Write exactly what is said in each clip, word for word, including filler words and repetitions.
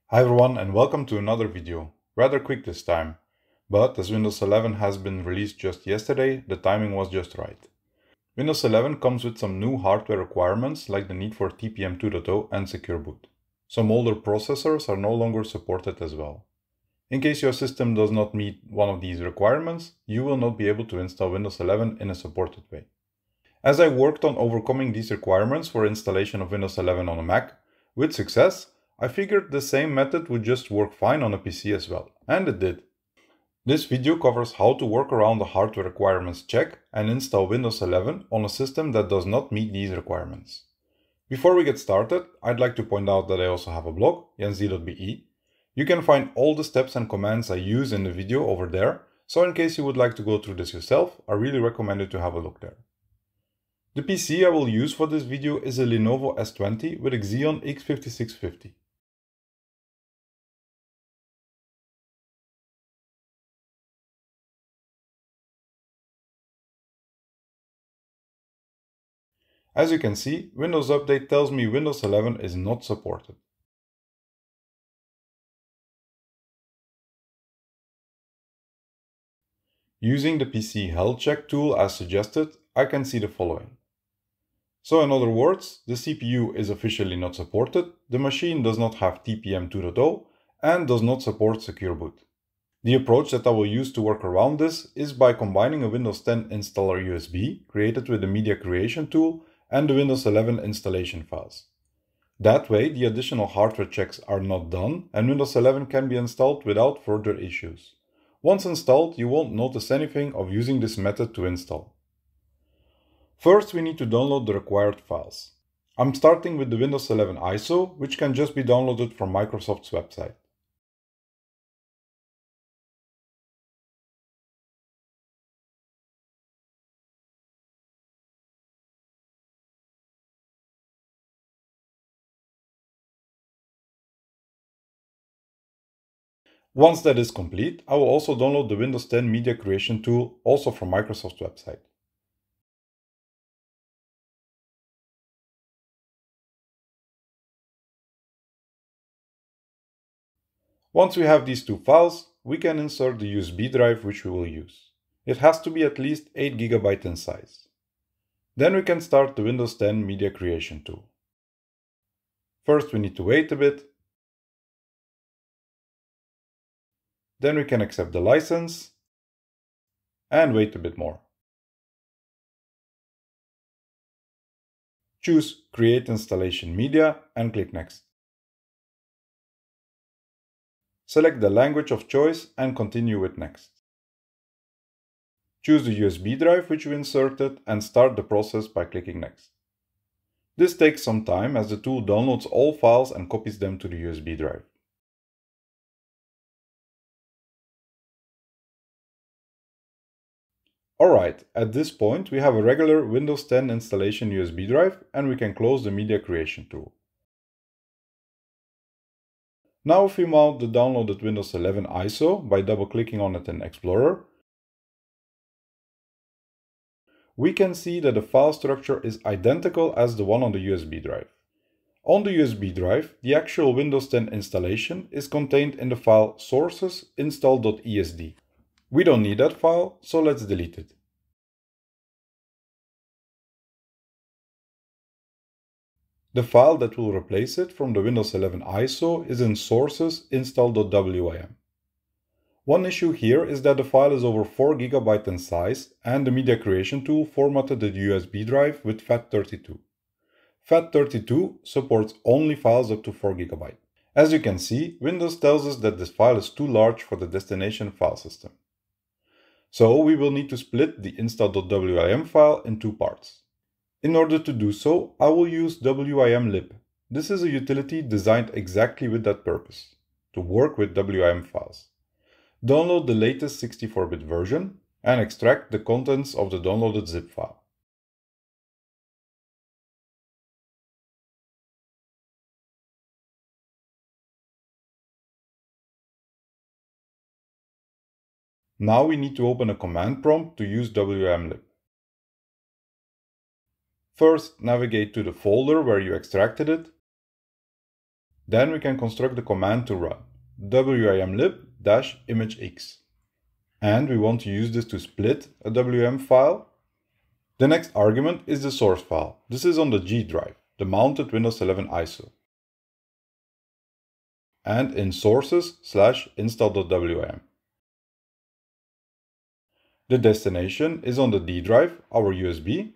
Hi everyone and welcome to another video. Rather quick this time, but as Windows eleven has been released just yesterday, the timing was just right. Windows eleven comes with some new hardware requirements like the need for T P M two point oh and Secure Boot. Some older processors are no longer supported as well. In case your system does not meet one of these requirements, you will not be able to install Windows eleven in a supported way. As I worked on overcoming these requirements for installation of Windows eleven on a Mac, with success, I figured the same method would just work fine on a P C as well, and it did. This video covers how to work around the hardware requirements check and install Windows eleven on a system that does not meet these requirements. Before we get started, I'd like to point out that I also have a blog, jens dot b e. You can find all the steps and commands I use in the video over there, so in case you would like to go through this yourself, I really recommend you to have a look there. The P C I will use for this video is a Lenovo S twenty with a Xeon X fifty-six fifty. As you can see, Windows Update tells me Windows eleven is not supported. Using the P C health check tool as suggested, I can see the following. So in other words, the C P U is officially not supported, the machine does not have T P M two point oh, and does not support Secure Boot. The approach that I will use to work around this is by combining a Windows ten installer U S B created with the Media Creation tool and the Windows eleven installation files. That way, the additional hardware checks are not done and Windows eleven can be installed without further issues. Once installed, you won't notice anything of using this method to install. First, we need to download the required files. I'm starting with the Windows eleven I S O, which can just be downloaded from Microsoft's website. Once that is complete, I will also download the Windows ten Media Creation tool, also from Microsoft's website. Once we have these two files, we can insert the U S B drive which we will use. It has to be at least eight gigabytes in size. Then we can start the Windows ten Media Creation tool. First we need to wait a bit. Then we can accept the license and wait a bit more. Choose Create Installation Media and click Next. Select the language of choice and continue with Next. Choose the U S B drive which we inserted and start the process by clicking Next. This takes some time as the tool downloads all files and copies them to the U S B drive. Alright, at this point we have a regular Windows ten installation U S B drive and we can close the Media Creation tool. Now if we mount the downloaded Windows eleven I S O by double-clicking on it in Explorer, we can see that the file structure is identical as the one on the U S B drive. On the U S B drive, the actual Windows ten installation is contained in the file sources install dot e s d. We don't need that file, so let's delete it. The file that will replace it from the Windows eleven I S O is in sources install dot wim. One issue here is that the file is over four gigabytes in size and the Media Creation tool formatted the U S B drive with FAT thirty-two. FAT thirty-two supports only files up to four gigabytes. As you can see, Windows tells us that this file is too large for the destination file system. So we will need to split the install dot wim file in two parts. In order to do so, I will use wimlib. This is a utility designed exactly with that purpose, to work with wim files. Download the latest sixty-four bit version and extract the contents of the downloaded zip file. Now we need to open a command prompt to use wimlib. First, navigate to the folder where you extracted it. Then we can construct the command to run wimlib-imagexp. And we want to use this to split a W M file. The next argument is the source file. This is on the G drive, the mounted Windows eleven I S O. And in sources slash install.wim. The destination is on the D drive, our U S B,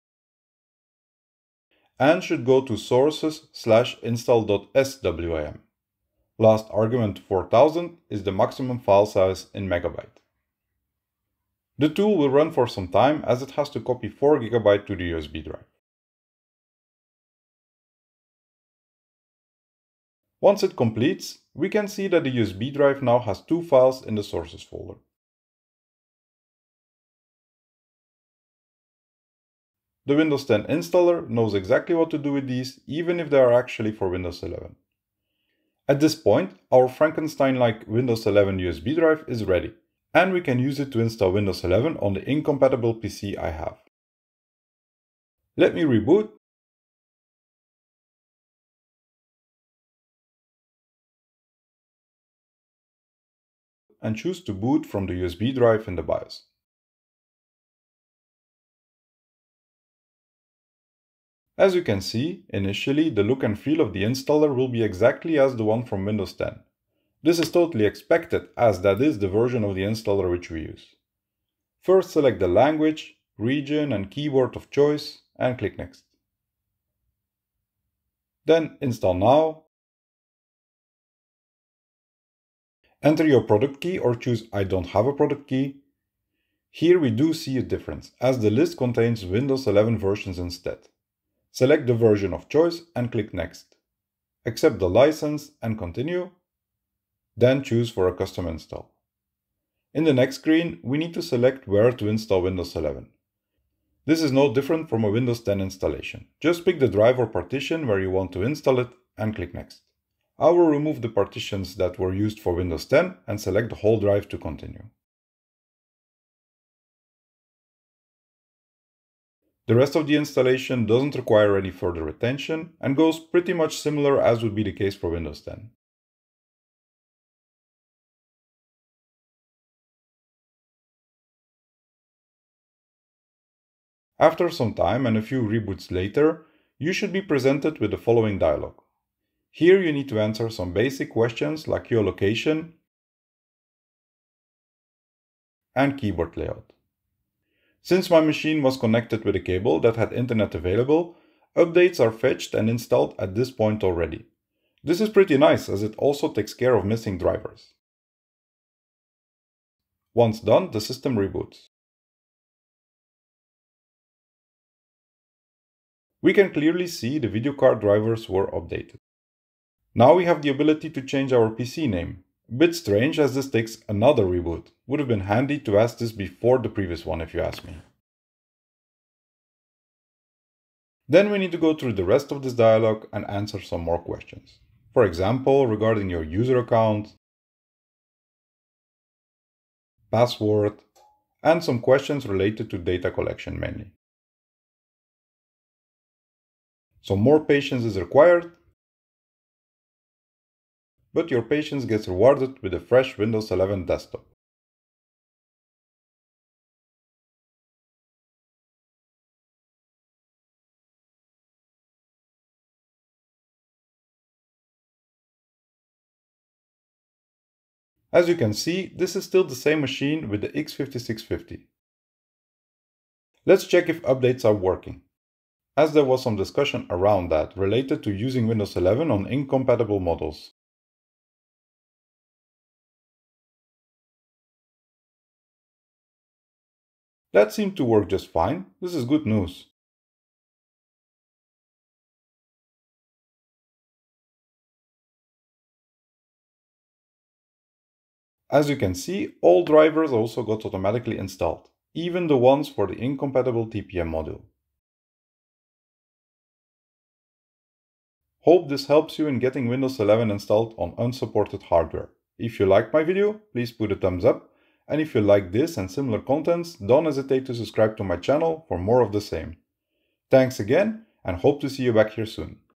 and should go to sources slash install.swim. Last argument four thousand is the maximum file size in megabyte. The tool will run for some time as it has to copy four gigabytes to the U S B drive. Once it completes, we can see that the U S B drive now has two files in the sources folder. The Windows ten installer knows exactly what to do with these, even if they are actually for Windows eleven. At this point, our Frankenstein-like Windows eleven U S B drive is ready, and we can use it to install Windows eleven on the incompatible P C I have. Let me reboot. And choose to boot from the U S B drive in the BIOS. As you can see, initially the look and feel of the installer will be exactly as the one from Windows ten. This is totally expected, as that is the version of the installer which we use. First select the language, region and keyboard of choice and click Next. Then Install Now. Enter your product key or choose I don't have a product key. Here we do see a difference, as the list contains Windows eleven versions instead. Select the version of choice and click Next. Accept the license and continue. Then choose for a custom install. In the next screen, we need to select where to install Windows eleven. This is no different from a Windows ten installation. Just pick the drive or partition where you want to install it and click Next. I will remove the partitions that were used for Windows ten and select the whole drive to continue. The rest of the installation doesn't require any further attention and goes pretty much similar as would be the case for Windows ten. After some time and a few reboots later, you should be presented with the following dialog. Here you need to answer some basic questions like your location and keyboard layout. Since my machine was connected with a cable that had internet available, updates are fetched and installed at this point already. This is pretty nice as it also takes care of missing drivers. Once done, the system reboots. We can clearly see the video card drivers were updated. Now we have the ability to change our P C name. A bit strange as this takes another reboot. Would have been handy to ask this before the previous one if you ask me. Then we need to go through the rest of this dialog and answer some more questions. For example, regarding your user account, password, and some questions related to data collection mainly. Some more patience is required, but your patience gets rewarded with a fresh Windows eleven desktop. As you can see, this is still the same machine with the X fifty-six fifty. Let's check if updates are working, as there was some discussion around that related to using Windows eleven on incompatible models. That seemed to work just fine. This is good news. As you can see, all drivers also got automatically installed, even the ones for the incompatible T P M module. Hope this helps you in getting Windows eleven installed on unsupported hardware. If you liked my video, please put a thumbs up. And if you like this and similar contents, don't hesitate to subscribe to my channel for more of the same. Thanks again, and hope to see you back here soon.